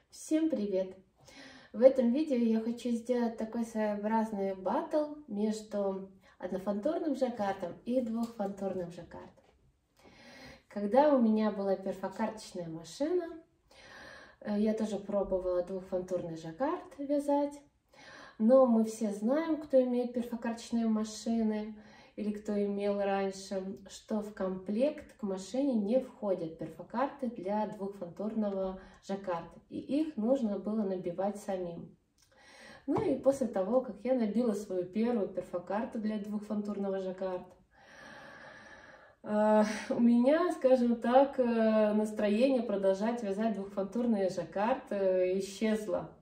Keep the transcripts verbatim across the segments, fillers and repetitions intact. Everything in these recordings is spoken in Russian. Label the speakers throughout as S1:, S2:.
S1: Всем привет! В этом видео я хочу сделать такой своеобразный баттл между однофантурным жаккардом и двухфантурным жаккардом. Когда у меня была перфокарточная машина, я тоже пробовала двухфантурный жаккард вязать, но мы все знаем, кто имеет перфокарточные машины или кто имел раньше, что в комплект к машине не входят перфокарты для двухфантурного жаккарда, и их нужно было набивать самим. Ну и после того, как я набила свою первую перфокарту для двухфантурного жаккарда, у меня, скажем так, настроение продолжать вязать двухфантурный жаккард исчезло.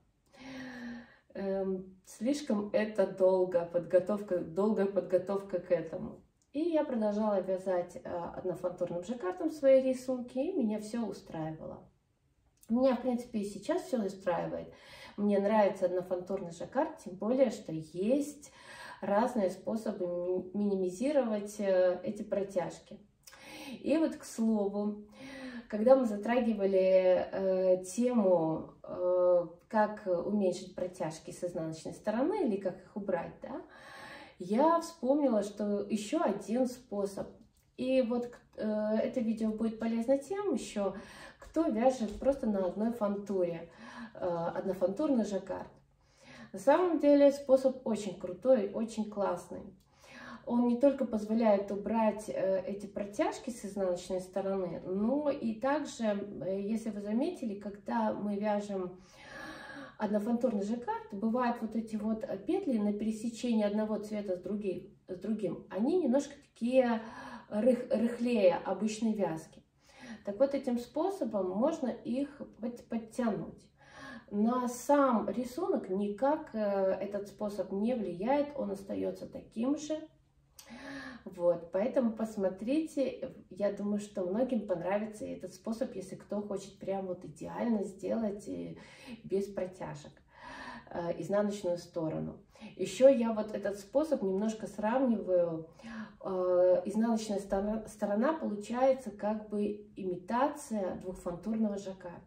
S1: Слишком это долго, подготовка, долгая подготовка к этому. И я продолжала вязать однофантурным жаккардом свои рисунки, и меня все устраивало. Меня, в принципе, и сейчас все устраивает. Мне нравится однофантурный жаккард, тем более, что есть разные способы минимизировать эти протяжки. И вот, к слову, когда мы затрагивали э, тему, э, как уменьшить протяжки с изнаночной стороны или как их убрать, да, я вспомнила, что еще один способ. И вот э, это видео будет полезно тем еще, кто вяжет просто на одной фантуре, э, однофантурный жаккард. На самом деле способ очень крутой, очень классный. Он не только позволяет убрать э, эти протяжки с изнаночной стороны, но и также, э, если вы заметили, когда мы вяжем однофантурный жаккард, бывают вот эти вот петли на пересечении одного цвета с другим, с другим они немножко такие рых, рыхлее обычной вязки. Так вот, этим способом можно их подтянуть. На сам рисунок никак э, этот способ не влияет, он остается таким же. Вот, поэтому посмотрите, я думаю, что многим понравится этот способ, если кто хочет прям вот идеально сделать без протяжек э, изнаночную сторону. Еще я вот этот способ немножко сравниваю. Э, изнаночная сторона, сторона получается как бы имитация двухфантурного жаккарда.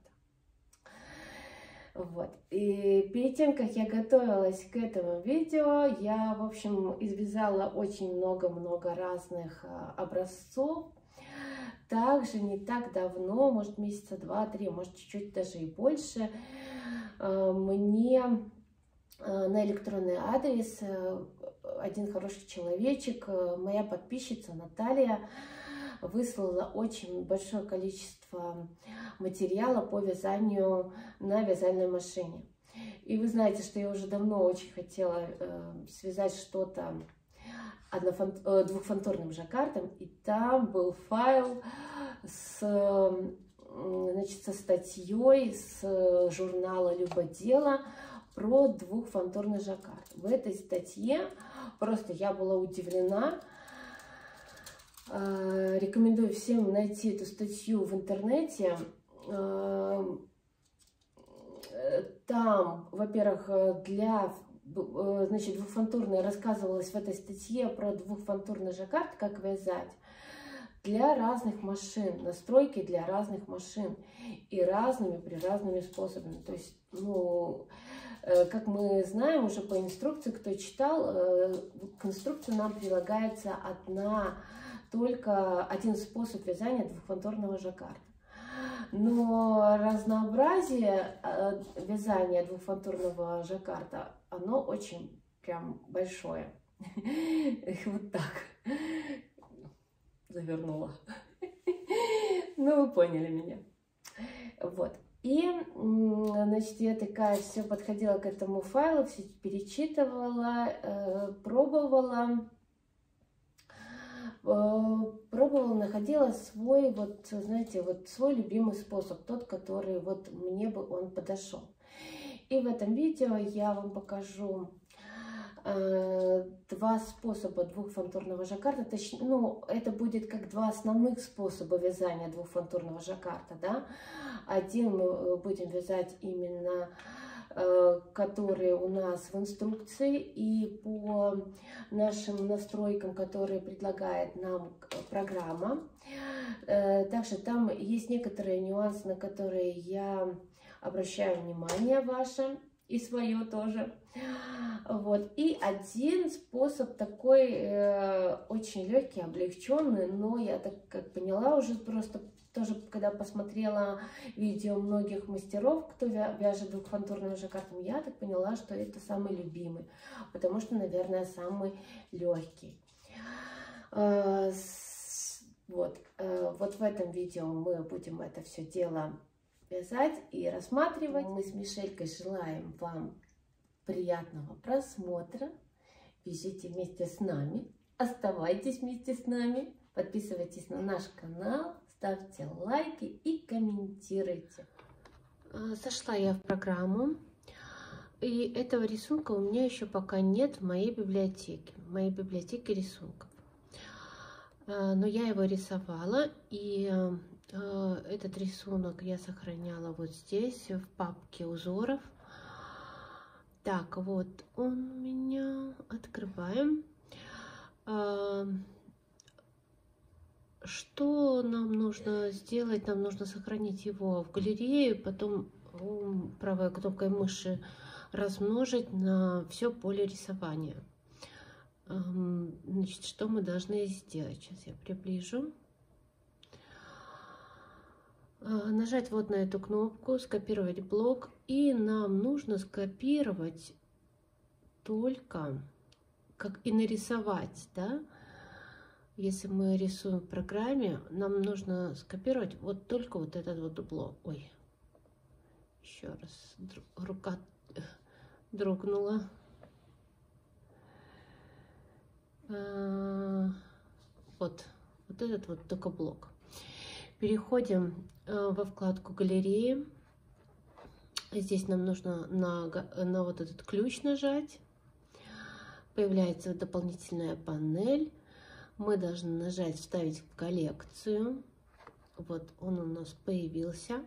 S1: Вот. И перед тем, как я готовилась к этому видео, я, в общем, извязала очень много-много разных образцов. Также не так давно, может месяца два-три, может чуть-чуть даже и больше, мне на электронный адрес один хороший человечек, моя подписчица Наталья, выслала очень большое количество материала по вязанию на вязальной машине. И вы знаете, что я уже давно очень хотела э, связать что-то э, двухфантурным жаккардом, и там был файл с, значит, со статьей с журнала «Любодела» про двухфантурный жаккард. В этой статье просто я была удивлена. Рекомендую всем найти эту статью в интернете. Там, во-первых, для, значит, двухфантурной рассказывалось в этой статье про двухфантурный жаккард, как вязать для разных машин, настройки для разных машин и разными при разными способами. То есть, ну, как мы знаем уже по инструкции, кто читал, к инструкции нам прилагается одна только один способ вязания двухфантурного жаккарда. Но разнообразие вязания двухфантурного жаккарда, оно очень прям большое. Вот так завернула. Ну, вы поняли меня. Вот. И, значит, я такая все подходила к этому файлу, все перечитывала, пробовала. Пробовала, находила свой, вот, знаете, вот свой любимый способ, тот, который вот мне бы он подошел. И в этом видео я вам покажу э, два способа двухфантурного жаккарда. Точнее, ну, это будет как два основных способа вязания двухфантурного жаккарда, да. Один мы будем вязать именно которые у нас в инструкции и по нашим настройкам, которые предлагает нам программа. Также там есть некоторые нюансы, на которые я обращаю внимание ваше и свое тоже. Вот. И один способ такой э, очень легкий, облегченный, но я так как поняла уже просто тоже, когда посмотрела видео многих мастеров, кто вяжет двухфантурным жаккардом, я так поняла, что это самый любимый, потому что, наверное, самый легкий. Э, с, вот, э, вот в этом видео мы будем это все дело вязать и рассматривать. Мы с Мишелькой желаем вам приятного просмотра. Вяжите вместе с нами, оставайтесь вместе с нами, подписывайтесь на наш канал, ставьте лайки и комментируйте. Зашла я в программу, и этого рисунка у меня еще пока нет в моей библиотеке, в моей библиотеке рисунков. Но я его рисовала, и этот рисунок я сохраняла вот здесь, в папке узоров. Так, вот он у меня. Открываем. Что нам нужно сделать? Нам нужно сохранить его в галерее, потом правой кнопкой мыши размножить на все поле рисования. Значит, что мы должны сделать? Сейчас я приближу. Нажать вот на эту кнопку, скопировать блок, и нам нужно скопировать только, как и нарисовать, да, если мы рисуем в программе, нам нужно скопировать вот только вот этот вот блок. Ой, еще раз, рука дрогнула. Вот, вот этот вот только блок. Переходим во вкладку галереи. Здесь нам нужно на, на вот этот ключ нажать. Появляется дополнительная панель. Мы должны нажать «Вставить в коллекцию». Вот он у нас появился.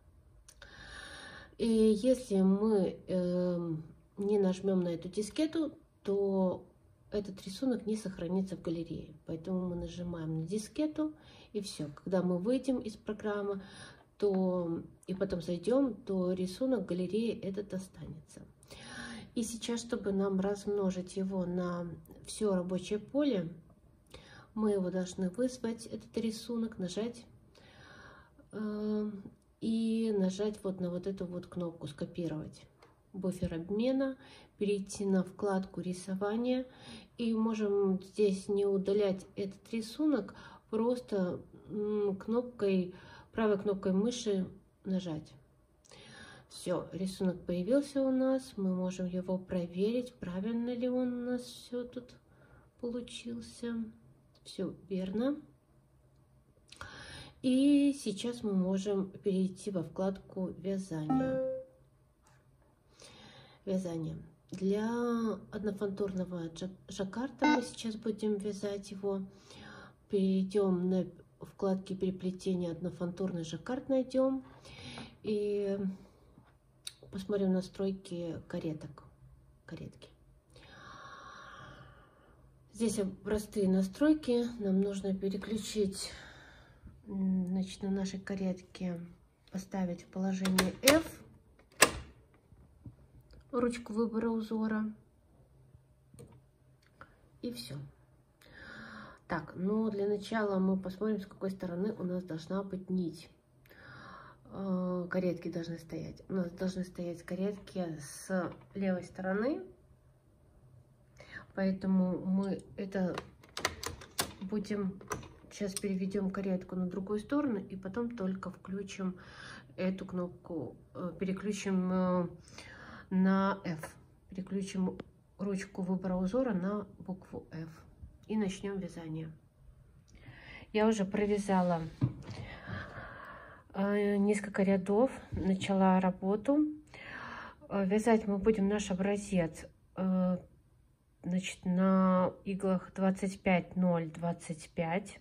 S1: И если мы э, не нажмем на эту дискету, то этот рисунок не сохранится в галерее. Поэтому мы нажимаем на дискету, и все. Когда мы выйдем из программы, то и потом зайдем, то рисунок в галерее этот останется. И сейчас, чтобы нам размножить его на все рабочее поле, мы его должны вызвать, этот рисунок, нажать э, и нажать вот на вот эту вот кнопку «Скопировать». Буфер обмена, перейти на вкладку рисования, и можем здесь не удалять этот рисунок, просто кнопкой, правой кнопкой мыши нажать. Все, рисунок появился у нас, мы можем его проверить, правильно ли он у нас все тут получился. Все верно. И сейчас мы можем перейти во вкладку вязания. Вязание. Для однофантурного жаккарда мы сейчас будем вязать его. Перейдем на вкладки переплетения однофантурный жаккард, найдем и посмотрим настройки кареток. Каретки. Здесь простые настройки. Нам нужно переключить, значит, на нашей каретке поставить в положение F. Ручку выбора узора, и все. Так, но для начала мы посмотрим, с какой стороны у нас должна быть нить. Каретки должны стоять. У нас должны стоять каретки с левой стороны, поэтому мы это будем сейчас переведем каретку на другую сторону и потом только включим эту кнопку, переключим на F. Переключим ручку выбора узора на букву F. И начнем вязание. Я уже провязала несколько рядов, начала работу. Вязать мы будем наш образец, значит, на иглах двадцать пять ноль двадцать пять.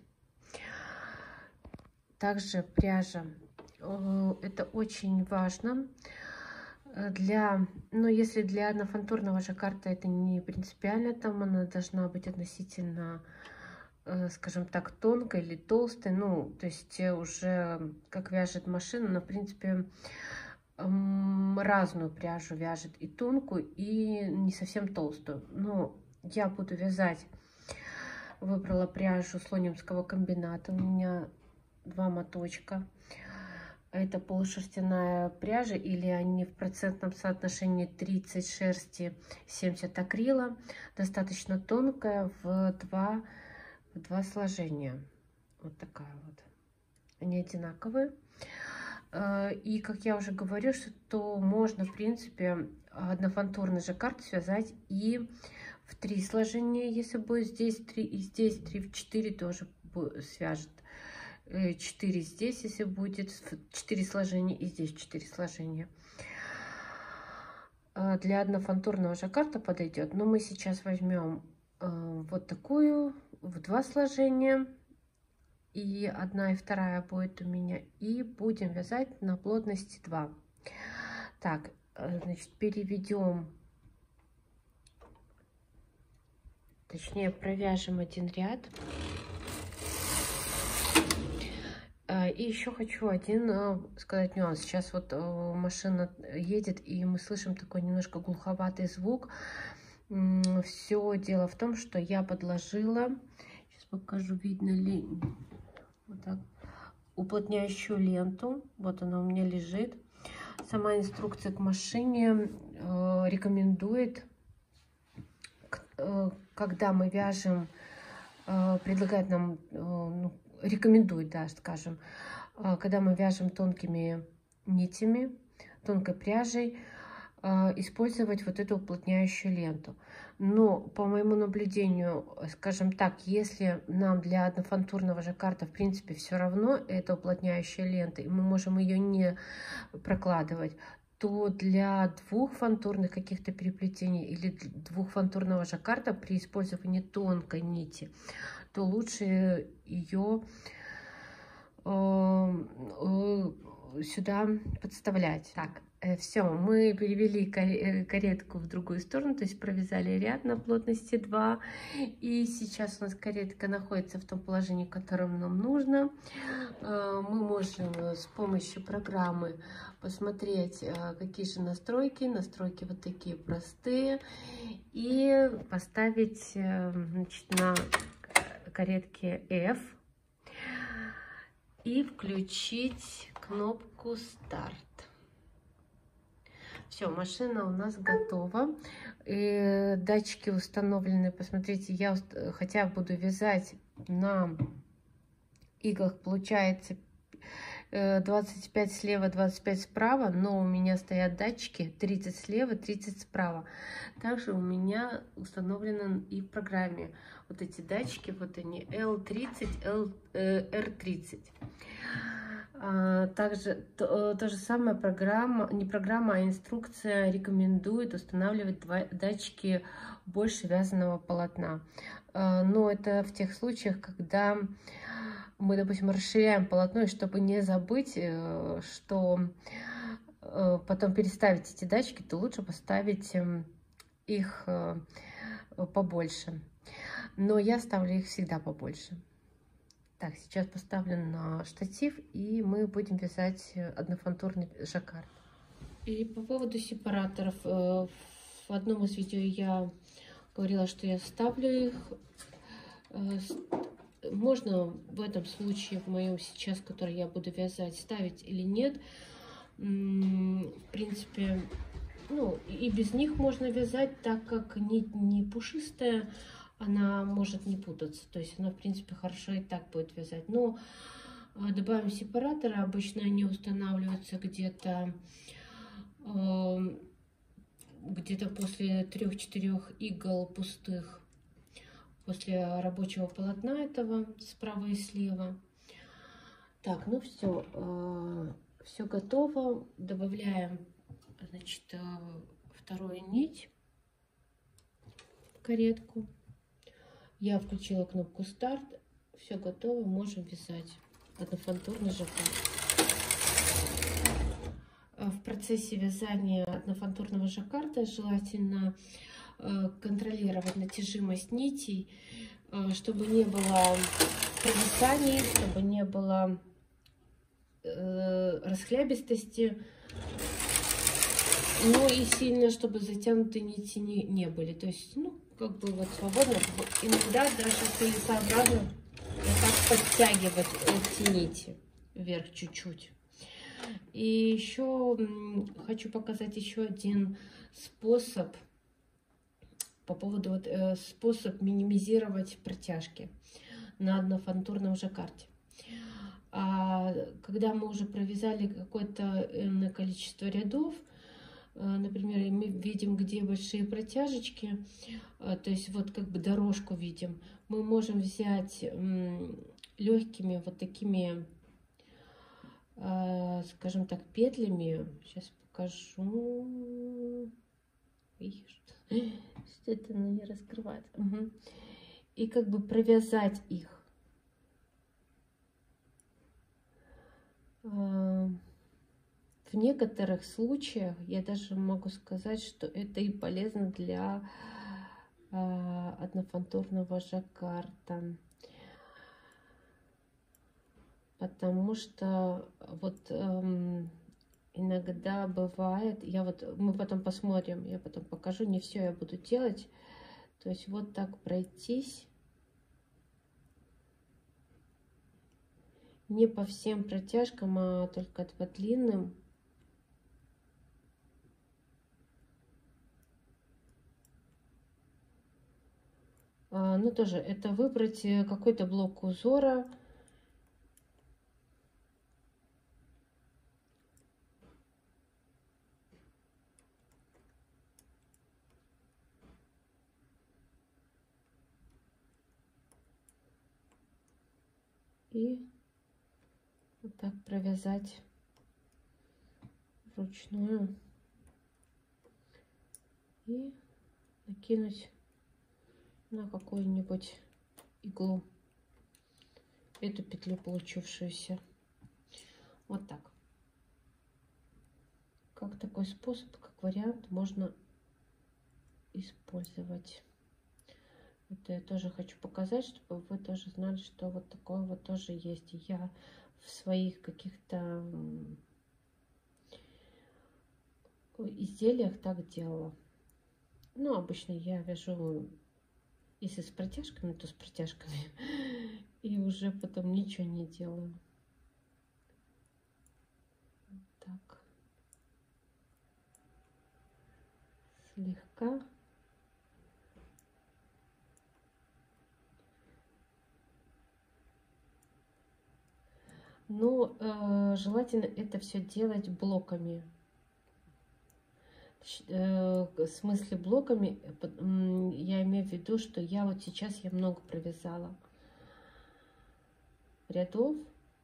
S1: Также пряжа. Это очень важно. Для, ну, если для однофантурного жаккарда это не принципиально, там она должна быть относительно, э, скажем так, тонкой или толстой, ну, то есть уже как вяжет машина, но, в принципе, разную пряжу вяжет, и тонкую, и не совсем толстую. Но я буду вязать, выбрала пряжу Слонимского комбината, у меня два моточка. Это полушерстяная пряжа, или они в процентном соотношении тридцать шерсти, семьдесят акрила, достаточно тонкая, в два, в два сложения. Вот такая вот. Они одинаковые. И, как я уже говорю, что можно, в принципе, однофантурный жаккард связать и в три сложения, если будет здесь три, и здесь три, в четыре тоже свяжет. четыре здесь, если будет четыре сложения, и здесь четыре сложения. Для однофантурного жаккарда подойдет. Но мы сейчас возьмем вот такую в два сложения. И одна и вторая будет у меня. И будем вязать на плотности два. Так, значит, переведем. Точнее, провяжем один ряд. И еще хочу один сказать нюанс. Сейчас вот машина едет, и мы слышим такой немножко глуховатый звук. Все дело в том, что я подложила, сейчас покажу, видно ли, вот так, уплотняющую ленту. Вот она у меня лежит. Сама инструкция к машине рекомендует, когда мы вяжем, предлагает нам, ну, рекомендует, да, скажем, когда мы вяжем тонкими нитями, тонкой пряжей, использовать вот эту уплотняющую ленту. Но по моему наблюдению, скажем так, если нам для однофантурного жаккарда в принципе все равно эта уплотняющая лента, и мы можем ее не прокладывать, то для двухфантурных каких-то переплетений или двухфантурного жаккарда при использовании тонкой нити, то лучше ее э, э, сюда подставлять. Так, э, все, мы перевели каретку в другую сторону, то есть провязали ряд на плотности два. И сейчас у нас каретка находится в том положении, в котором нам нужно. Э, мы можем с помощью программы посмотреть, э, какие же настройки. Настройки вот такие простые. И поставить, э, значит, на каретке F и включить кнопку старт. Все, машина у нас готова. И датчики установлены. Посмотрите, я хотя буду вязать на иглах, получается двадцать пять слева, двадцать пять справа, но у меня стоят датчики тридцать слева, тридцать справа. Также у меня установлено и в программе вот эти датчики, вот они, эл тридцать, эр тридцать. Также то, то же самое программа, не программа, а инструкция рекомендует устанавливать два датчики больше вязаного полотна. Но это в тех случаях, когда мы, допустим, расширяем полотно, и чтобы не забыть, что потом переставить эти датчики, то лучше поставить их побольше. Но я ставлю их всегда побольше. Так, сейчас поставлю на штатив, и мы будем вязать однофантурный жаккард. И по поводу сепараторов. В одном из видео я говорила, что я ставлю их. Можно в этом случае, в моем сейчас, который я буду вязать, ставить или нет. В принципе, ну, и без них можно вязать, так как нить не пушистая, она может не путаться. То есть она, в принципе, хорошо и так будет вязать. Но добавим сепараторы. Обычно они устанавливаются где-то э, где-то после трех-четырех игл пустых, после рабочего полотна этого справа и слева. Так, ну все, э, все готово. Добавляем, значит, э, вторую нить в каретку. Я включила кнопку старт. Все готово, можем вязать однофантурный жаккард. В процессе вязания однофантурного жаккарда желательно контролировать натяжимость нитей, чтобы не было провисаний, чтобы не было расхлябистости. Ну и сильно, чтобы затянутые нити не, не были. То есть, ну, как бы вот свободно. Иногда даже целесообразно вот так подтягивать эти нити вверх чуть-чуть. И еще хочу показать еще один способ по поводу вот, э, способ минимизировать протяжки на однофантурном жаккарде. А когда мы уже провязали какое-то энное количество рядов, например, мы видим, где большие протяжечки, то есть вот как бы дорожку видим, мы можем взять легкими вот такими, скажем так, петлями. Сейчас покажу. Что-то она не раскрывается. Угу. И как бы провязать их. В некоторых случаях я даже могу сказать, что это и полезно для э, однофантурного жаккарда, потому что вот э, иногда бывает, я вот мы потом посмотрим, я потом покажу, не все я буду делать, то есть вот так пройтись. Не по всем протяжкам, а только по длинным. А, ну, тоже это выбрать какой-то блок узора. И вот так провязать вручную и накинуть на какую-нибудь иглу эту петлю получившуюся. Вот так. Как такой способ, как вариант, можно использовать. Это я тоже хочу показать, чтобы вы тоже знали, что вот такое вот тоже есть. И я в своих каких-то изделиях так делала. Ну, обычно я вяжу, если с протяжками, то с протяжками. И уже потом ничего не делаю. Так. Слегка. Но э, желательно это все делать блоками. Э, в смысле блоками, я имею в виду, что я вот сейчас я много провязала рядов.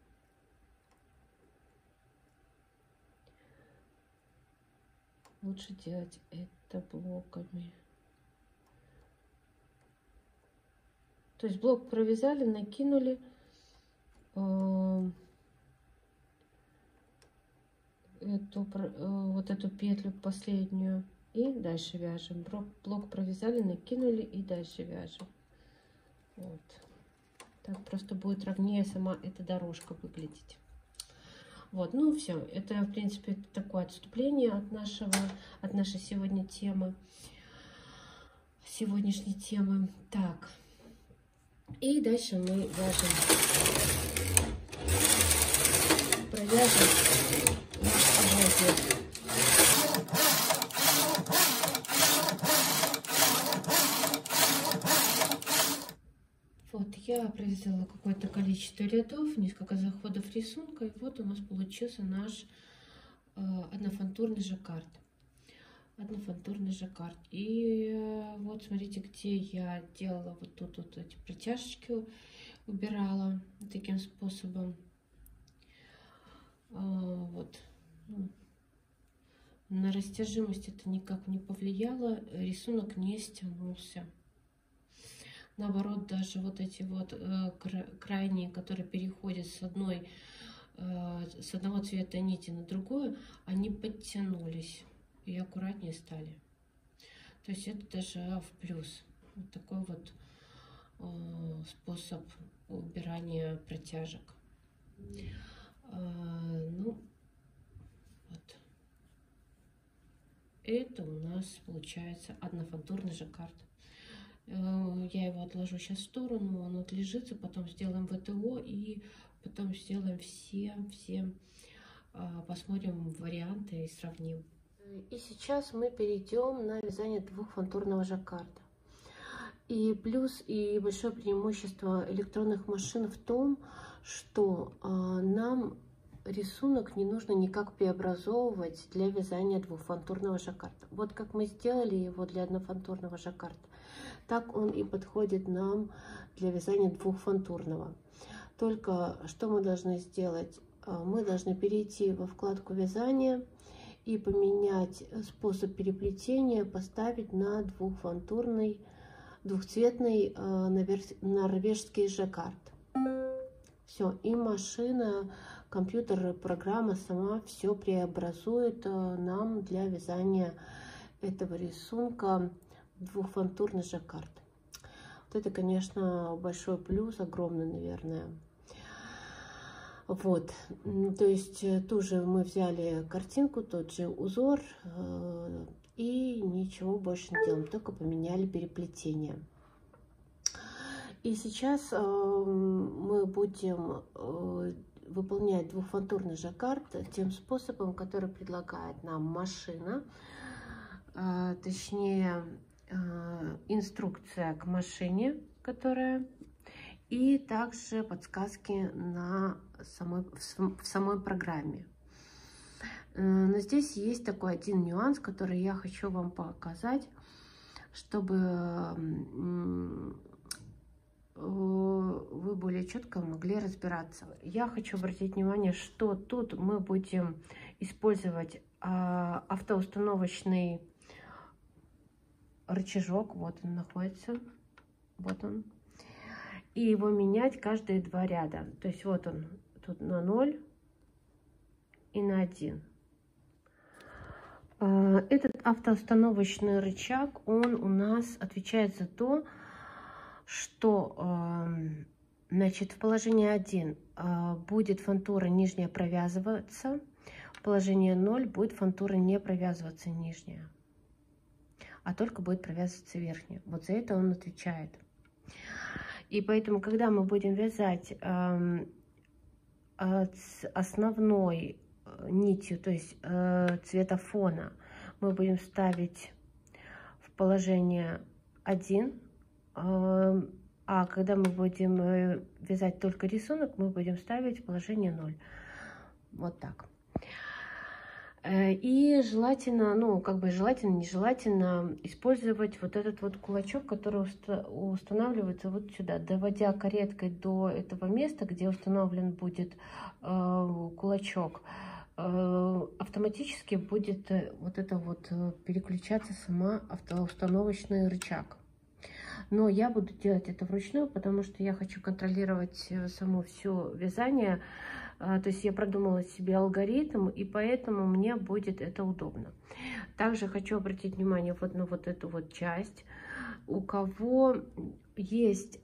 S1: Лучше делать это блоками. То есть блок провязали, накинули. Э, эту, вот эту петлю последнюю и дальше вяжем. Блок провязали, накинули и дальше вяжем. Вот. Так просто будет ровнее сама эта дорожка выглядеть. Вот, ну все, это в принципе такое отступление от нашего, от нашей сегодня темы, сегодняшней темы. Так, и дальше мы вяжем, провяжем. Вот я провязала какое-то количество рядов, несколько заходов рисунка, и вот у нас получился наш э, однофантурный жаккард. Однофантурный жаккард. И э, вот смотрите, где я делала вот тут вот эти протяжечки, убирала таким способом. Э, вот. На растяжимость это никак не повлияло, рисунок не стянулся. Наоборот, даже вот эти вот э, крайние, которые переходят с одной, э, с одного цвета нити на другую, они подтянулись и аккуратнее стали. То есть это даже в плюс. Вот такой вот э, способ убирания протяжек. Э, ну, вот. это у нас получается однофантурный жаккард. Я его отложу сейчас в сторону, он отлежится, потом сделаем ВТО и потом сделаем все, все, посмотрим варианты и сравним. И сейчас мы перейдем на вязание двухфантурного жаккарда. И плюс и большое преимущество электронных машин в том, что э, нам рисунок не нужно никак преобразовывать для вязания двухфантурного жаккарда. Вот как мы сделали его для однофантурного жаккарда, так он и подходит нам для вязания двухфантурного. Только что мы должны сделать? Мы должны перейти во вкладку вязания и поменять способ переплетения, поставить на двухфантурный, двухцветный норвежский жаккард. Все, и машина, компьютер, программа сама все преобразует нам для вязания этого рисунка двухфантурный жаккард. Вот это, конечно, большой плюс, огромный, наверное. Вот, то есть тоже мы взяли картинку, тот же узор э, и ничего больше не делаем, только поменяли переплетение. И сейчас э, мы будем э, выполнять двухфантурный жаккард тем способом, который предлагает нам машина, э, точнее э, инструкция к машине, которая, и также подсказки на самой, в самой программе. Но здесь есть такой один нюанс, который я хочу вам показать, чтобы вы более четко могли разбираться. Я хочу обратить внимание, что тут мы будем использовать автоустановочный рычажок. Вот он находится. Вот он. И его менять каждые два ряда. То есть вот он тут на ноль и на один. Этот автоустановочный рычаг, он у нас отвечает за то, что значит, в положении один будет фантура нижняя провязываться, в положении ноль будет фантура не провязываться нижняя, а только будет провязываться верхняя. Вот за это он отвечает. И поэтому, когда мы будем вязать э, э, основной нитью, то есть э, цвета фона, мы будем ставить в положение один, э, а когда мы будем э, вязать только рисунок, мы будем ставить в положение ноль. Вот так. И желательно, ну, как бы желательно, нежелательно использовать вот этот вот кулачок, который устанавливается вот сюда, доводя кареткой до этого места, где установлен будет э, кулачок, э, автоматически будет вот это вот переключаться сама автоустановочный рычаг. Но я буду делать это вручную, потому что я хочу контролировать само все вязание. То есть я продумала себе алгоритм, и поэтому мне будет это удобно. Также хочу обратить внимание вот на вот эту вот часть. У кого есть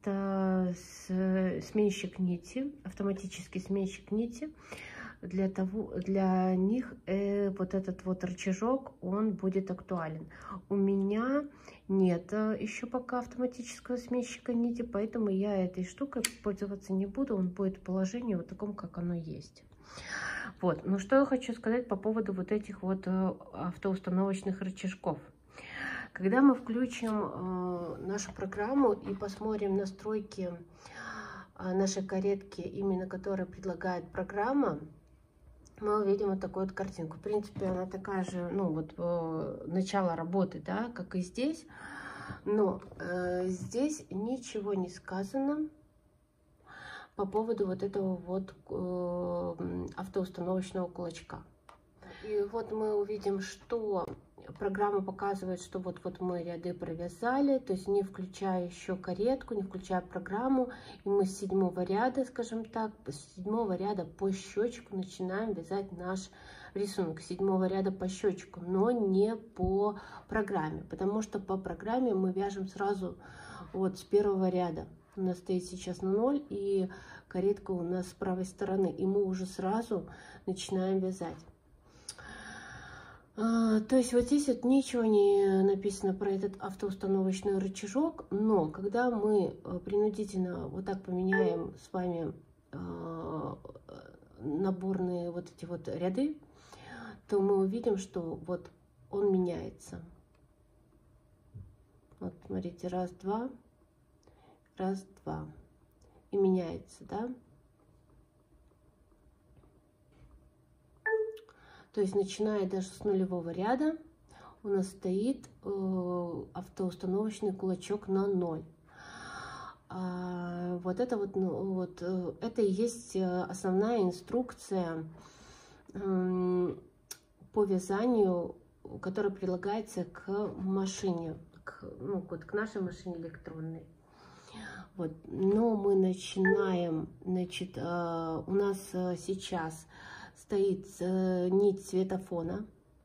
S1: автосменщик нити, автоматический сменщик нити, для того, для них э, вот этот вот рычажок, он будет актуален. У меня нет еще пока автоматического сменщика нити, поэтому я этой штукой пользоваться не буду. Он будет в положении вот таком, как оно есть. Вот. Но что я хочу сказать по поводу вот этих вот автоустановочных рычажков. Когда мы включим э, нашу программу и посмотрим настройки э, нашей каретки, именно которые предлагает программа, мы увидим вот такую вот картинку. В принципе, она такая же, ну вот э, начало работы, да, как и здесь. Но э, здесь ничего не сказано по поводу вот этого вот э, автоустановочного кулачка. И вот мы увидим, что программа показывает, что вот-вот мы ряды провязали, то есть не включая еще каретку, не включая программу, и мы с седьмого ряда, скажем так, с седьмого ряда по счетчику начинаем вязать наш рисунок, с седьмого ряда по счетчику, но не по программе, потому что по программе мы вяжем сразу вот с первого ряда. У нас стоит сейчас на ноль, и каретка у нас с правой стороны, и мы уже сразу начинаем вязать. А, то есть вот здесь вот ничего не написано про этот автоустановочный рычажок, но когда мы принудительно вот так поменяем с вами а, наборные вот эти вот ряды, то мы увидим, что вот он меняется. Вот смотрите, раз, два, раз, два, и меняется, да? То есть, начиная даже с нулевого ряда, у нас стоит э, автоустановочный кулачок на ноль. А, вот это вот, ну, вот, э, это и есть основная инструкция э, по вязанию, которая прилагается к машине, к, ну, вот, к нашей машине электронной. Вот. Но мы начинаем, значит, э, у нас сейчас стоит э, нить цвета фона.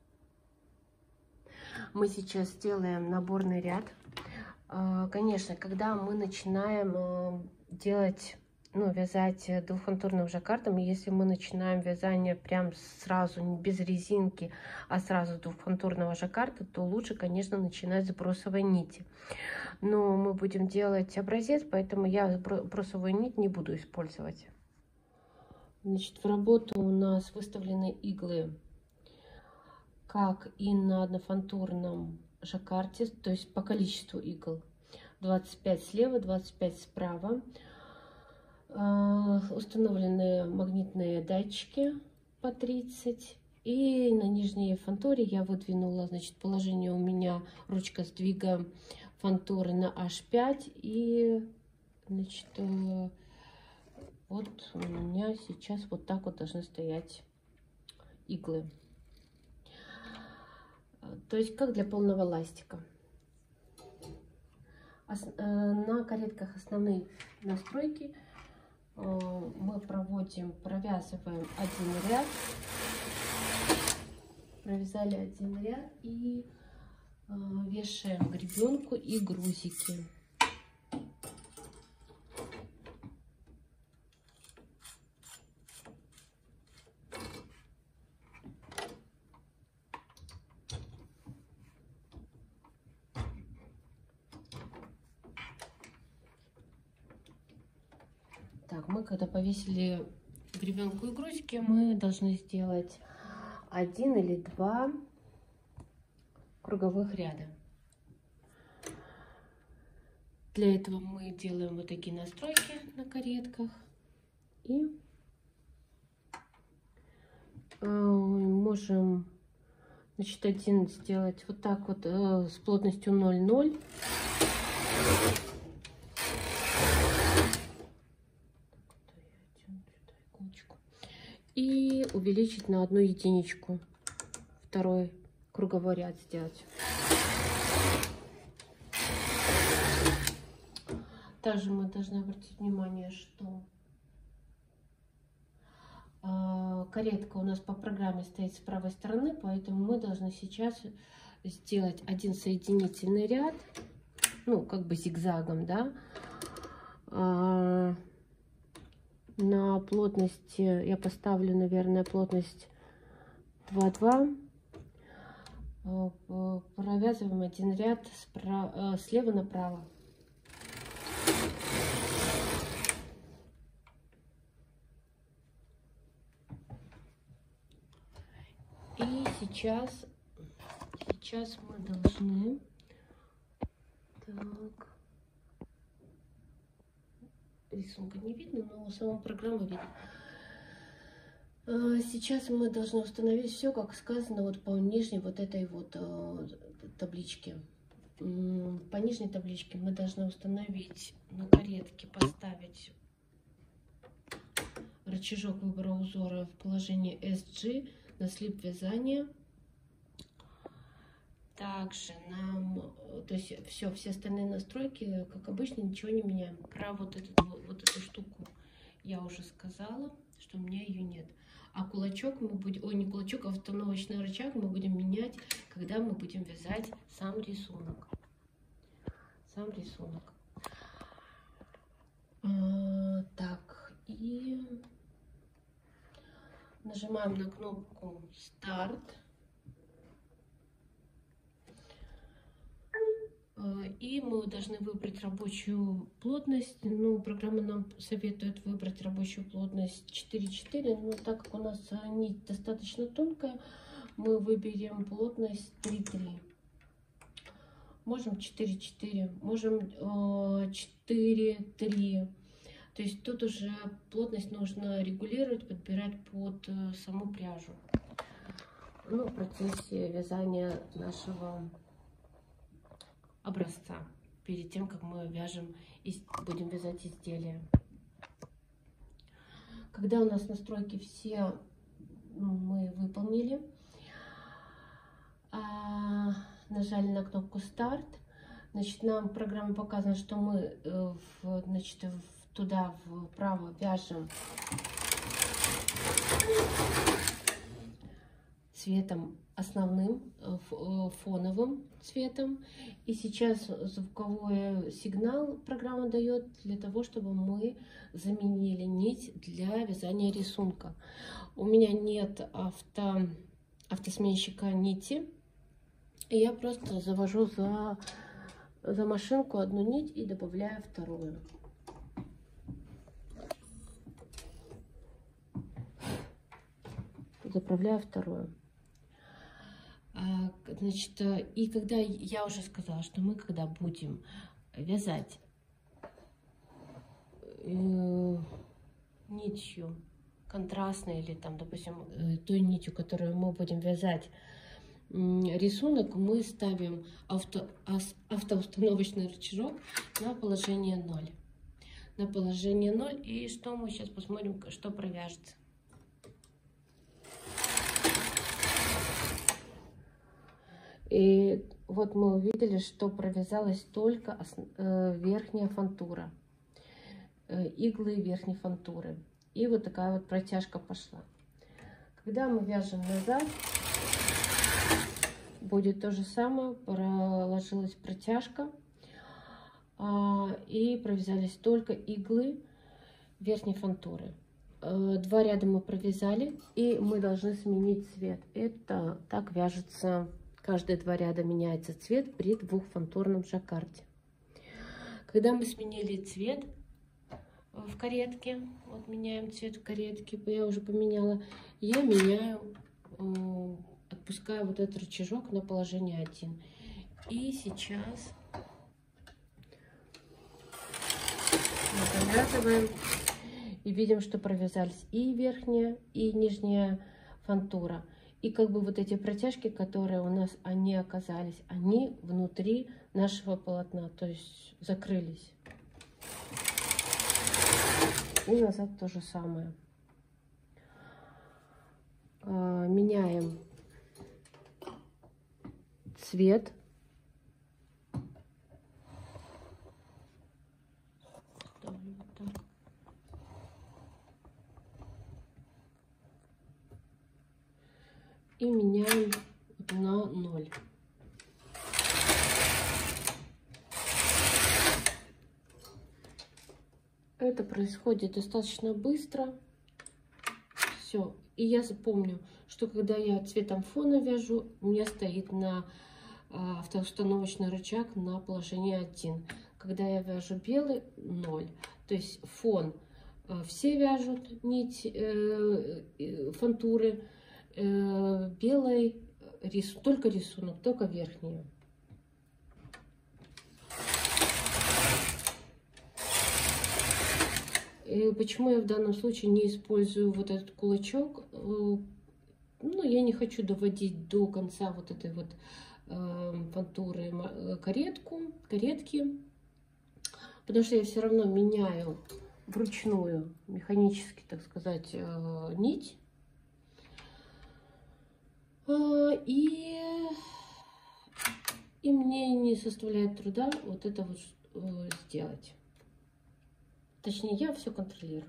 S1: Мы сейчас сделаем наборный ряд. Э, конечно, когда мы начинаем э, делать, ну, вязать двухфантурным жаккардом, если мы начинаем вязание прям сразу, не без резинки, а сразу двухфантурного жаккарда, то лучше, конечно, начинать с бросовой нити. Но мы будем делать образец, поэтому я бросовую нить не буду использовать. Значит, в работу у нас выставлены иглы, как и на однофантурном жаккарде, то есть по количеству игл. двадцать пять слева, двадцать пять справа. Установлены магнитные датчики по тридцать. И на нижней фантуре я выдвинула, значит, положение у меня ручка сдвига фантуры на аш пять. И, значит, вот у меня сейчас вот так вот должны стоять иглы. То есть как для полного ластика. На каретках основные настройки мы проводим, провязываем один ряд. Провязали один ряд и вешаем гребенку и грузики. Так, мы когда повесили гребенку и грузики, мы должны сделать один или два круговых ряда. Для этого мы делаем вот такие настройки на каретках. И э, можем, значит, один сделать вот так вот э, с плотностью ноль ноль. И увеличить на одну единичку. Второй круговой ряд сделать. Также мы должны обратить внимание, что э, каретка у нас по программе стоит с правой стороны, поэтому мы должны сейчас сделать один соединительный ряд, ну, как бы зигзагом, да, э, на плотности, я поставлю, наверное, плотность два два. Провязываем один ряд справа, слева направо. И сейчас, сейчас мы должны... Так... Рисунка не видно, но саму программу видно. Сейчас мы должны установить все, как сказано, вот по нижней вот этой вот табличке. По нижней табличке мы должны установить на каретке, поставить рычажок выбора узора в положении эс джи на слип вязания. Также нам, то есть все, все остальные настройки, как обычно, ничего не меняем. Про вот эту, вот эту штуку я уже сказала, что у меня ее нет. А кулачок мы будем, ой, не кулачок, а установочный рычаг мы будем менять, когда мы будем вязать сам рисунок. Сам рисунок. А, так, и нажимаем на кнопку старт. И мы должны выбрать рабочую плотность. Ну, программа нам советует выбрать рабочую плотность четыре четыре, но так как у нас нить достаточно тонкая, мы выберем плотность три три. Можем четыре четыре, можем четыре три. То есть тут уже плотность нужно регулировать, подбирать под саму пряжу. Ну, в процессе вязания нашего образца, перед тем, как мы вяжем и будем вязать изделие. Когда у нас настройки все мы выполнили, а, нажали на кнопку старт, значит, нам программа показана, что мы в, значит, в, туда вправо вяжем цветом основным, фоновым цветом. И сейчас звуковой сигнал программа дает для того, чтобы мы заменили нить для вязания рисунка. У меня нет авто, автосменщика нити. И я просто завожу за, за машинку одну нить и добавляю вторую. Заправляю вторую. Значит, и когда я уже сказала, что мы когда будем вязать э, нитью контрастной или там, допустим, э, той нитью, которую мы будем вязать э, рисунок, мы ставим авто, автоустановочный рычажок на положение ноль. На положение ноль. И что мы сейчас посмотрим, что провяжется. И вот мы увидели, что провязалась только э, верхняя фантура, э, иглы верхней фантуры. И вот такая вот протяжка пошла. Когда мы вяжем назад, будет то же самое. Проложилась протяжка э, и провязались только иглы верхней фантуры. Э, два ряда мы провязали, и мы должны сменить цвет. Это так вяжется. Каждые два ряда меняется цвет при двухфантурном жаккарде. Когда мы сменили цвет в каретке, вот меняем цвет в каретке, я уже поменяла, я меняю, отпускаю вот этот рычажок на положение один. И сейчас завязываем и видим, что провязались и верхняя, и нижняя фантура. И как бы вот эти протяжки, которые у нас они оказались, они внутри нашего полотна, то есть закрылись. И назад то же самое. А, меняем цвет. Ставлю вот так. И меняем на ноль. Это происходит достаточно быстро. Все. И я запомню, что когда я цветом фона вяжу, у меня стоит на автоустановочный рычаг на положение один. Когда я вяжу белый, ноль. То есть фон все вяжут нить э, фантуры. Белый рисунок, только рисунок, только верхнюю. И почему я в данном случае не использую вот этот кулачок? Ну, я не хочу доводить до конца вот этой вот э, фантуры каретку, каретки, потому что я все равно меняю вручную, механически, так сказать, э, нить. И, и мне не составляет труда вот это вот сделать. Точнее, я все контролирую.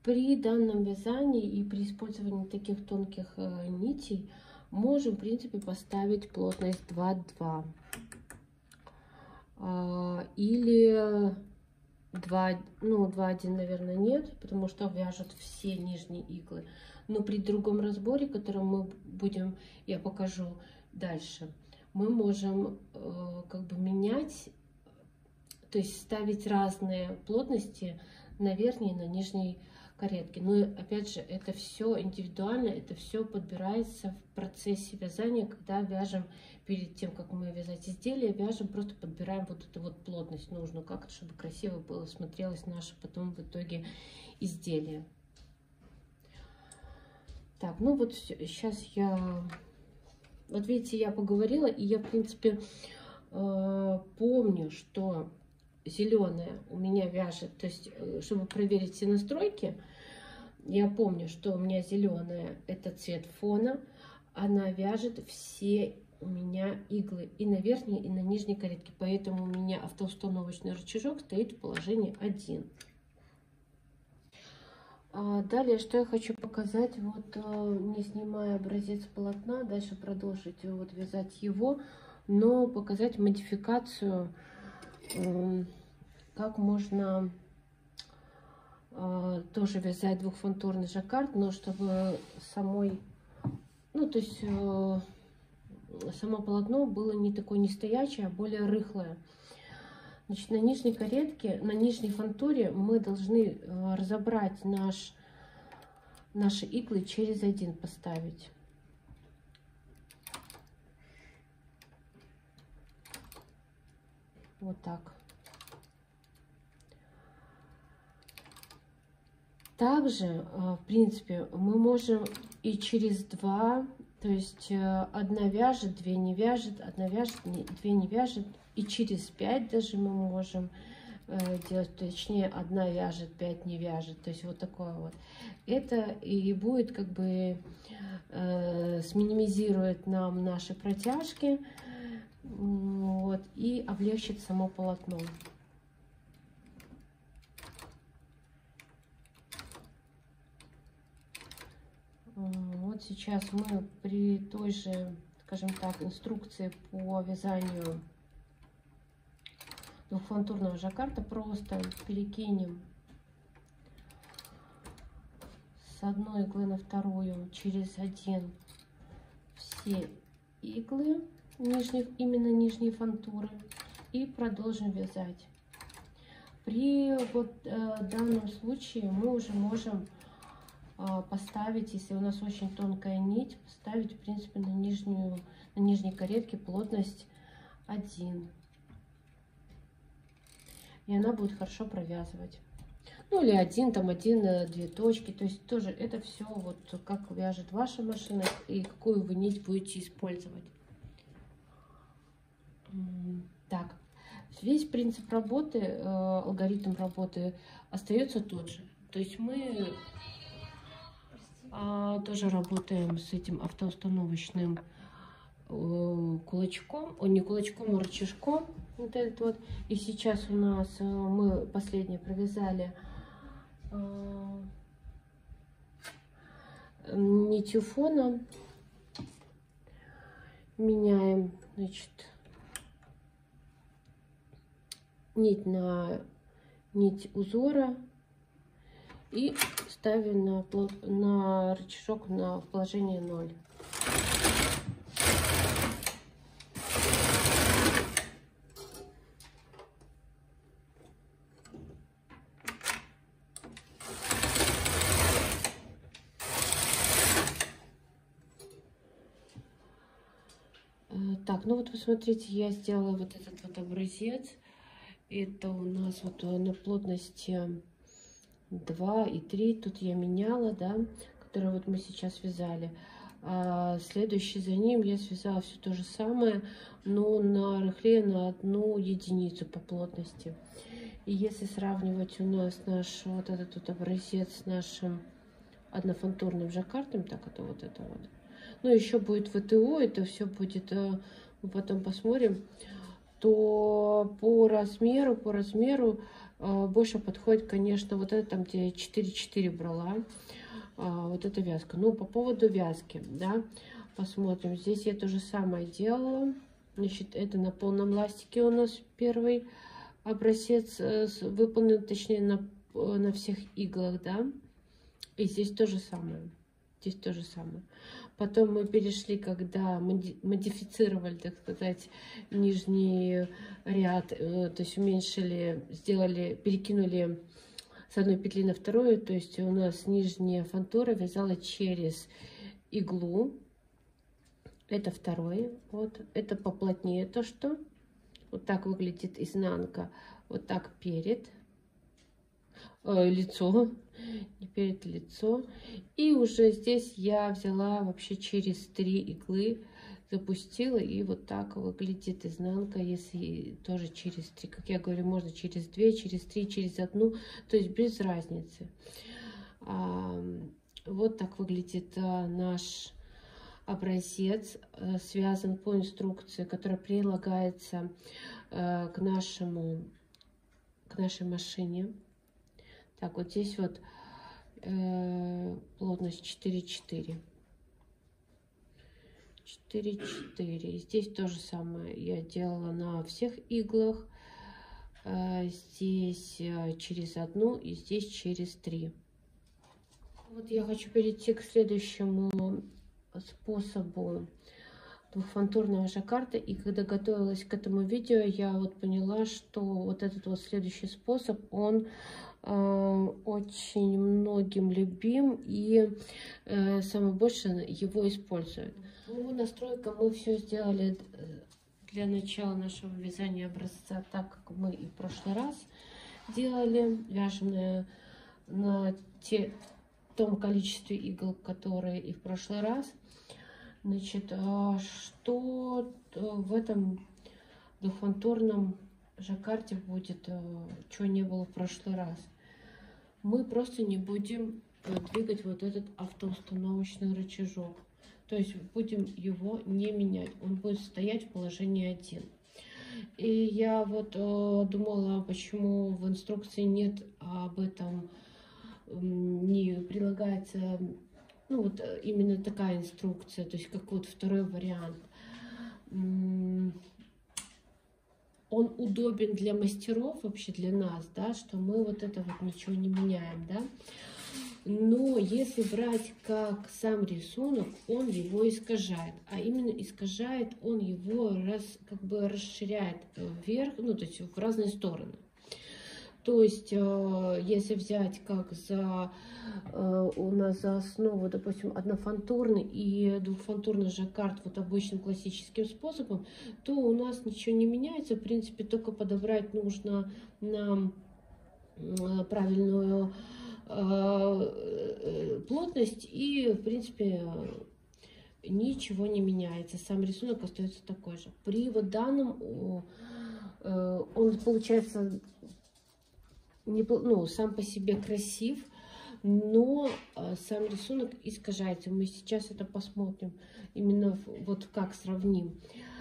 S1: При данном вязании и при использовании таких тонких э, нитей можем, в принципе, поставить плотность два-два. А, или два, ну, два-один, наверное, нет, потому что вяжут все нижние иглы. Но при другом разборе, который мы будем, я покажу дальше, мы можем э, как бы менять, то есть ставить разные плотности на верхней и на нижней каретки. Но опять же, это все индивидуально, это все подбирается в процессе вязания, когда вяжем, перед тем, как мы вязать изделие, вяжем, просто подбираем вот эту вот плотность нужную, как-то, чтобы красиво было смотрелось наше потом в итоге изделие. Так, ну вот сейчас я, вот видите, я поговорила, и я, в принципе, помню, что зеленая у меня вяжет, то есть, чтобы проверить все настройки, я помню, что у меня зеленая это цвет фона, она вяжет все у меня иглы и на верхней, и на нижней каретке, поэтому у меня автоустановочный рычажок стоит в положении один. А далее, что я хочу показать, вот не снимая образец полотна, дальше продолжить вот вязать его, но показать модификацию, как можно э, тоже вязать двухфантурный жаккард, но чтобы самой, ну то есть э, само полотно было не такое не стоячее, а более рыхлое. Значит, на нижней каретке, на нижней фантуре мы должны э, разобрать наш, наши иглы через один поставить. Вот так. Также, в принципе, мы можем и через два, то есть одна вяжет, две не вяжет, одна вяжет, две не вяжет, и через пять даже мы можем делать, точнее, одна вяжет, пять не вяжет, то есть вот такое вот. Это и будет как бы э, сминимизирует нам наши протяжки, вот, и облегчит само полотно. Вот сейчас мы при той же, скажем так, инструкции по вязанию двухфантурного жаккарда просто перекинем с одной иглы на вторую через один все иглы нижних, именно нижние фантуры, и продолжим вязать. При вот э, данном случае мы уже можем поставить, если у нас очень тонкая нить, поставить, в принципе, на нижнюю, на нижней каретке плотность один. И она будет хорошо провязывать. Ну, или один, там, один, две точки. То есть тоже это все вот как вяжет ваша машина и какую вы нить будете использовать. Так, весь принцип работы, алгоритм работы остается тот же. То есть мы тоже работаем с этим автоустановочным кулачком, о, не кулачком, а рычажком, вот этот вот. И сейчас у нас мы последнее провязали нитью фона, меняем, значит, нить на нить узора и ставим на, на рычажок на положение ноль. Так, ну вот посмотрите, я сделала вот этот вот образец. Это у нас вот на плотности два и три. Тут я меняла, да, которые вот мы сейчас вязали. А следующий за ним я связала все то же самое, но на рыхле на одну единицу по плотности. И если сравнивать у нас наш вот этот вот образец с нашим однофантурным жаккардом, так это вот это вот. Ну, еще будет ВТО, это все будет, мы потом посмотрим, то по размеру, по размеру
S2: больше подходит, конечно, вот это там, где четыре четыре брала, вот эта вязка. Ну, по поводу вязки, да, посмотрим. Здесь я то же самое делала. Значит, это на полном ластике у нас первый образец выполнен, точнее, на, на всех иглах, да. И здесь то же самое. Здесь то же самое. Потом мы перешли, когда модифицировали, так сказать, нижний ряд, то есть уменьшили, сделали, перекинули с одной петли на вторую, то есть у нас нижняя фантура вязала через иглу. Это второе. Вот. Это поплотнее то, что. Вот так выглядит изнанка. Вот так перед. Э, лицо. Не перед, лицо. И уже здесь я взяла вообще через три иглы. Запустила. И вот так выглядит изнанка. Если тоже через три. Как я говорю, можно через две, через три, через одну. То есть без разницы. А, вот так выглядит а, наш образец, связан по инструкции, которая прилагается э, к нашему, к нашей машине. Так, вот здесь вот э, плотность четыре четыре. четыре четыре. Здесь то же самое я делала на всех иглах. Э, здесь э, через одну и здесь через три. Вот я хочу перейти к следующему способу двухфантурного жаккарда. И когда готовилась к этому видео, я вот поняла, что вот этот вот следующий способ, он э, очень многим любим, и э, самое большее его используют. Ну, настройка мы все сделали для начала нашего вязания образца так, как мы и в прошлый раз делали. Вяжем на, на те, том количестве игл, которые и в прошлый раз. Значит, что в этом двухфантурном жаккарде будет, чего не было в прошлый раз? Мы просто не будем двигать вот этот автоустановочный рычажок. То есть будем его не менять. Он будет стоять в положении один. И я вот думала, почему в инструкции нет об этом, не прилагается, ну, вот именно такая инструкция, то есть как вот второй вариант. Он удобен для мастеров, вообще для нас, да, что мы вот это вот ничего не меняем, да. Но если брать как сам рисунок, он его искажает, а именно искажает он его раз, как бы расширяет вверх, ну, то есть в разные стороны. То есть, если взять как за у нас за основу, допустим, однофантурный и двухфантурный жаккард вот обычным классическим способом, то у нас ничего не меняется. В принципе, только подобрать нужно нам правильную плотность, и, в принципе, ничего не меняется. Сам рисунок остается такой же. При вот данном он получается не, ну, сам по себе красив, но сам рисунок искажается. Мы сейчас это посмотрим, именно вот как сравним.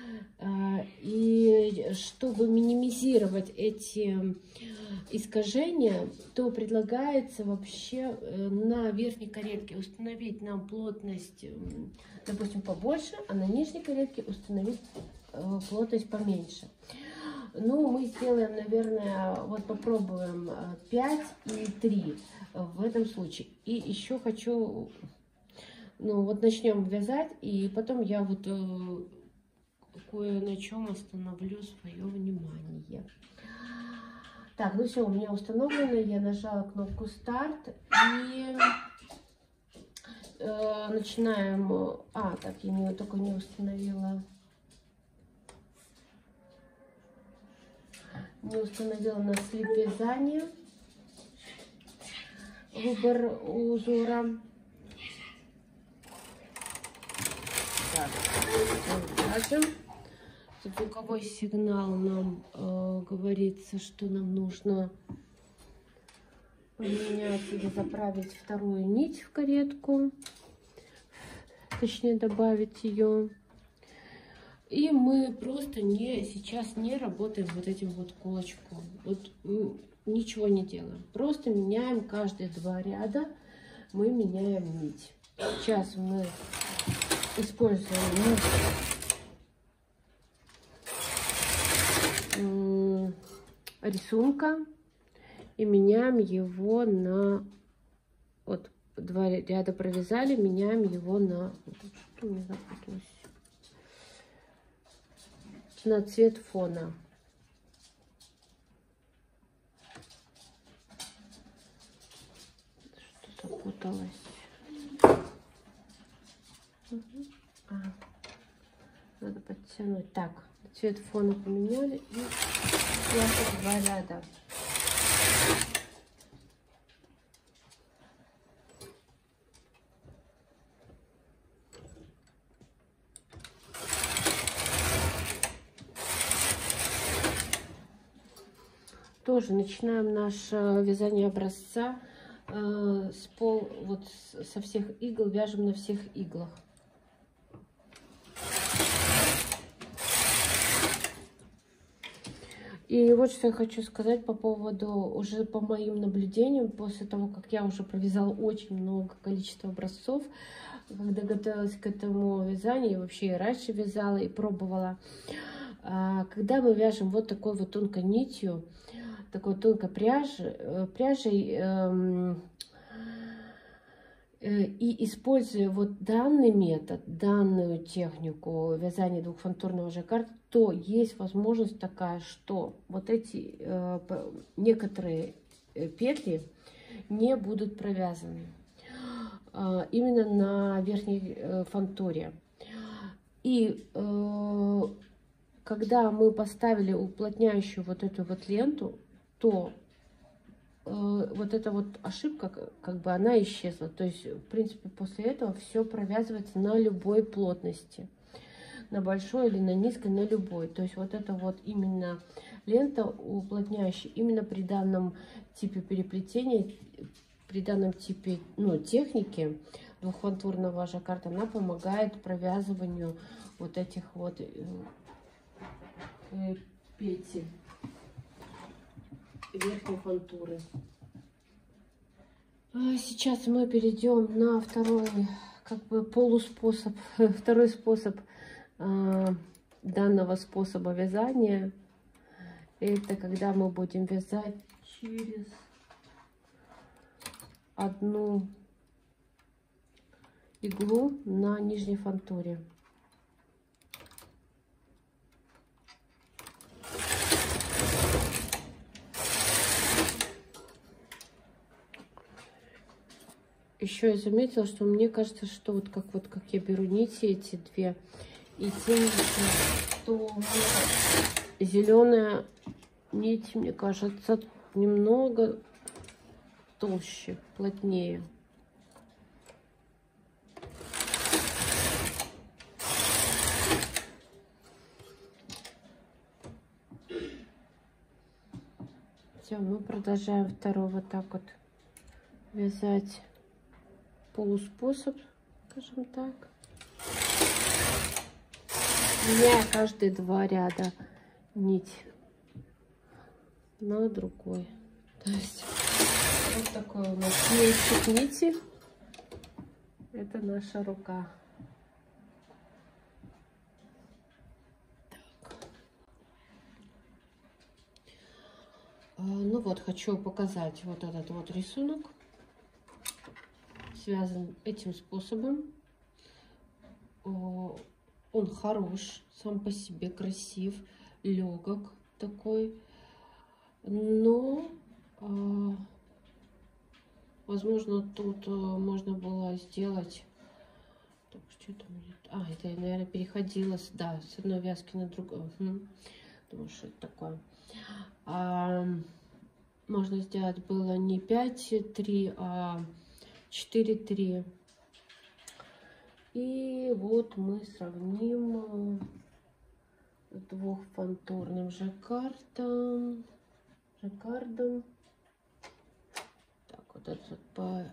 S2: И чтобы минимизировать эти искажения, то предлагается вообще на верхней каретке установить нам плотность, допустим, побольше, а на нижней каретке установить плотность поменьше. Ну, мы сделаем, наверное, вот попробуем пять и три в этом случае. И еще хочу, ну, вот начнем вязать, и потом я вот кое на чем остановлю свое внимание. Так, ну все, у меня установлено, я нажала кнопку старт, и э, начинаем. А, так, я не, только не установила. Не установила на слип вязания выбор узора. Так, вяжем. Звуковой сигнал нам э, говорится, что нам нужно поменять или заправить вторую нить в каретку, точнее добавить ее. И мы просто не сейчас не работаем вот этим вот кулачком. Вот ничего не делаем. Просто меняем каждые два ряда, мы меняем нить. Сейчас мы используем нить рисунка и меняем его на... Вот два ряда провязали, меняем его на... Что мне запуталось? На цвет фона. Что запуталось? Угу. А, надо подтянуть. Так, цвет фона поменяли и связать два ряда. Тоже начинаем наше вязание образца э, с пол, вот со всех игл, вяжем на всех иглах. И вот что я хочу сказать по поводу, уже по моим наблюдениям, после того, как я уже провязала очень много количества образцов, когда готовилась к этому вязанию, и вообще и раньше вязала и пробовала, когда мы вяжем вот такой вот тонкой нитью, такой тонкой пряжи, пряжей, эм, э, и используя вот данный метод, данную технику вязания двухфантурного жаккарда, то есть возможность такая, что вот эти э, некоторые петли не будут провязаны э, именно на верхней э, фантуре. И э, когда мы поставили уплотняющую вот эту вот ленту, то э, вот эта вот ошибка, как бы она исчезла. То есть, в принципе, после этого все провязывается на любой плотности. На большой или на низкой, на любой. То есть, вот это вот именно лента уплотняющая, именно при данном типе переплетения, при данном типе, ну, техники двухфантурного жаккарда, она помогает провязыванию вот этих вот э, э, петель верхней фантуры. Сейчас мы перейдем на второй, как бы, полуспособ, второй способ э, данного способа вязания. Это когда мы будем вязать через одну иглу на нижней фантуре. Еще я заметила, что мне кажется, что вот как вот как я беру нити эти две и тяну, что зеленая нить, мне кажется, немного толще, плотнее. Все, мы продолжаем второй вот так вот вязать полуспособ, скажем так. Меняя каждые два ряда нить на другой. То есть вот такой у нас мельчик нити. Это наша рука. Ну вот, хочу показать вот этот вот рисунок. Связан этим способом. Он хорош, сам по себе красив, легок такой. Но, возможно, тут можно было сделать... Так, что это у меня? А, это я, наверное, переходила, да, с одной вязки на другую. Угу. Думаю, что это такое. А, можно сделать было не пять три, а четыре три. И вот мы сравним с двухфантурным жаккардом. жаккардом. Так, вот этот по...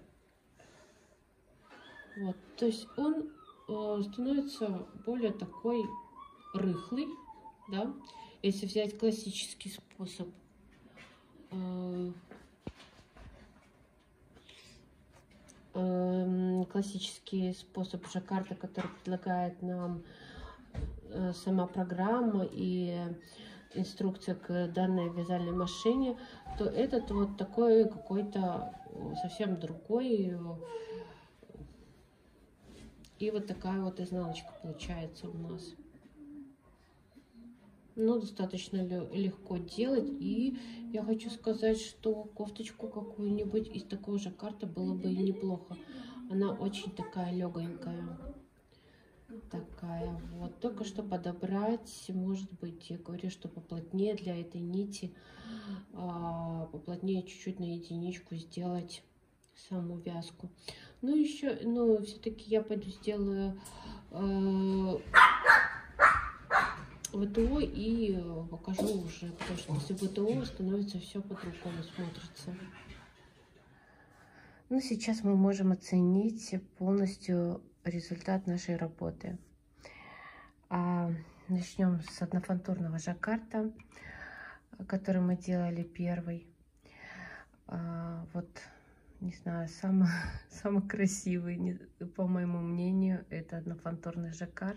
S2: Вот, то есть он э, становится более такой рыхлый, да, если взять классический способ классический способ жаккарда, который предлагает нам сама программа и инструкция к данной вязальной машине, то этот вот такой какой-то совсем другой. И вот такая вот изнаночка получается у нас. Ну, достаточно легко делать. И я хочу сказать, что кофточку какую-нибудь из такого жаккарда было бы и неплохо. Она очень такая легонькая. Такая вот. Только что подобрать, может быть, я говорю, что поплотнее для этой нити. А, поплотнее чуть-чуть на единичку сделать саму вязку. Ну, еще, ну, все-таки я пойду сделаю э, ВТО и покажу уже, потому что после ВТО становится все по-другому смотрится. Ну, сейчас мы можем оценить полностью результат нашей работы. А, начнем с однофантурного жаккарда, который мы делали первый. А, вот, не знаю, самый, самый красивый, по моему мнению, это однофантурный жаккард.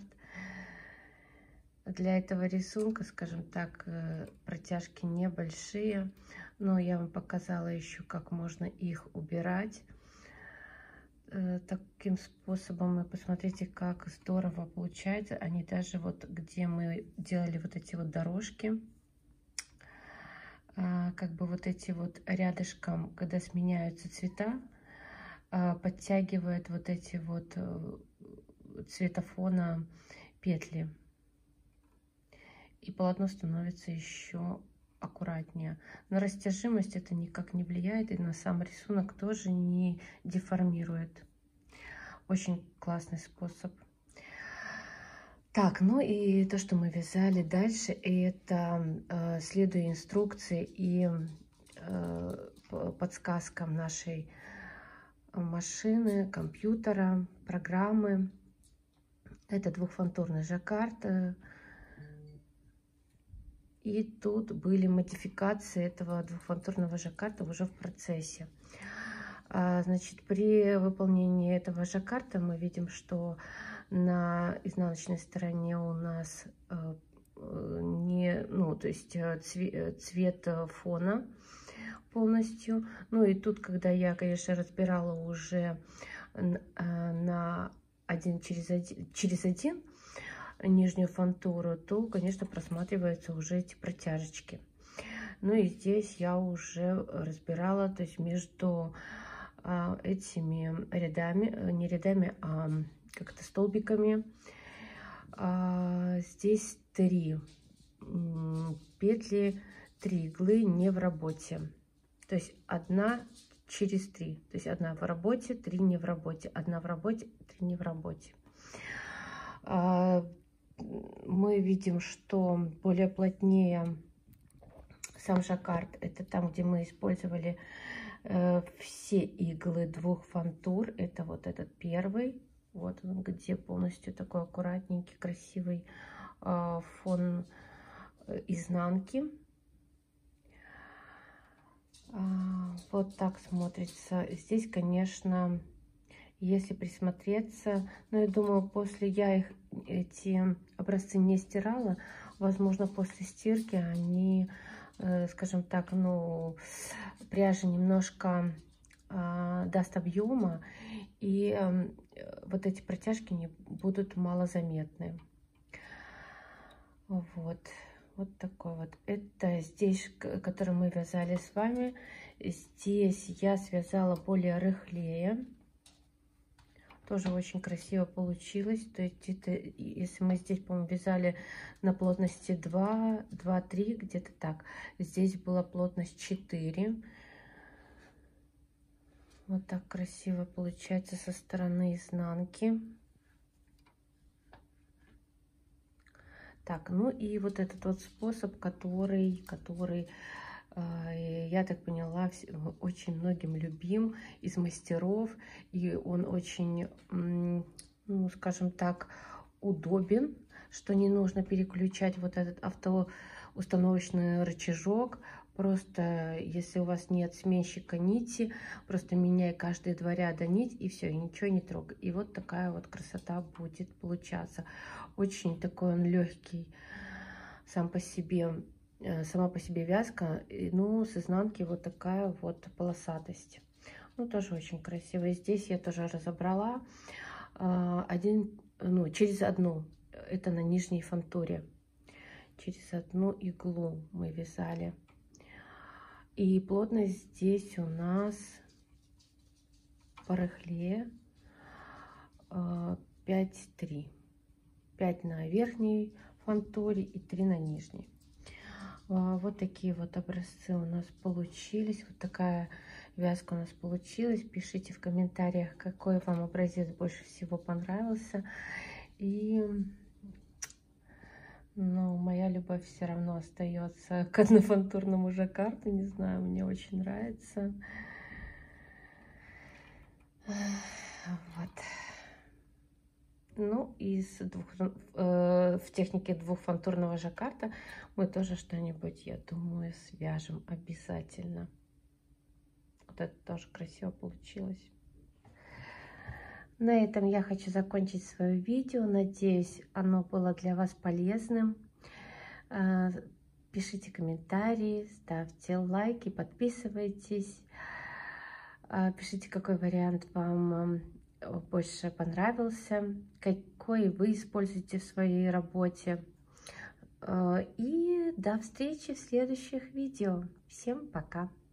S2: Для этого рисунка, скажем так, протяжки небольшие, но я вам показала еще, как можно их убирать таким способом. И посмотрите, как здорово получается. Они даже вот, где мы делали вот эти вот дорожки, как бы вот эти вот рядышком, когда сменяются цвета, подтягивает вот эти вот цветофона петли. И полотно становится еще аккуратнее. На растяжимость это никак не влияет, и на сам рисунок тоже не деформирует. Очень классный способ. Так, ну и то, что мы вязали дальше, это э, следуя инструкции и э, подсказкам нашей машины, компьютера, программы. Это двухфантурный жаккард. И тут были модификации этого двухфантурного жаккарда уже в процессе. Значит, при выполнении этого жаккарда мы видим, что на изнаночной стороне у нас не, ну, то есть цвет фона полностью. Ну и тут, когда я, конечно, разбирала уже на один через один, через один нижнюю фантуру, то, конечно, просматриваются уже эти протяжечки. Ну и здесь я уже разбирала, то есть между а, этими рядами, не рядами, а как-то столбиками. А, здесь три петли, три иглы не в работе. То есть одна через три. То есть одна в работе, три не в работе. Одна в работе, три не в работе. А, мы видим, что более плотнее сам жаккард, это там, где мы использовали э, все иглы двух фантур. Это вот этот первый, вот он, где полностью такой аккуратненький, красивый э, фон изнанки. А, вот так смотрится. Здесь, конечно, если присмотреться, но я думаю, после я их, эти образцы не стирала, возможно, после стирки они, э, скажем так, ну, пряжа немножко э, даст объема, и э, вот эти протяжки не будут малозаметны. Вот, вот такой вот. Это здесь, который мы вязали с вами. Здесь я связала более рыхлее. Тоже очень красиво получилось. То есть это, если мы здесь, по-моему, вязали на плотности два, два, три, где-то так. Здесь была плотность четыре. Вот так красиво получается со стороны изнанки. Так, ну и вот этот вот способ, который, который я так поняла, очень многим любим из мастеров, и он очень, ну, скажем так, удобен, что не нужно переключать вот этот автоустановочный рычажок Просто, если у вас нет сменщика нити, просто меняй каждые два ряда нить, и все, и ничего не трогай. И вот такая вот красота будет получаться. Очень такой он легкий сам по себе, сама по себе вязка, ну, с изнанки вот такая вот полосатость. Ну, тоже очень красиво. И здесь я тоже разобрала один, ну, через одну, это на нижней фантуре. Через одну иглу мы вязали. И плотность здесь у нас по рыхле пять три. пять на верхней фантуре и три на нижней. Вот такие вот образцы у нас получились. Вот такая вязка у нас получилась. Пишите в комментариях, какой вам образец больше всего понравился. И... но моя любовь все равно остается к однофантурному жаккарду. Не знаю, мне очень нравится. Вот. Ну, из двух, э, в технике двухфантурного жаккарда мы тоже что-нибудь, я думаю, свяжем обязательно. Вот это тоже красиво получилось. На этом я хочу закончить свое видео. Надеюсь, оно было для вас полезным. Пишите комментарии, ставьте лайки, подписывайтесь. Пишите, какой вариант вам больше понравился, какой вы используете в своей работе. И до встречи в следующих видео. Всем пока!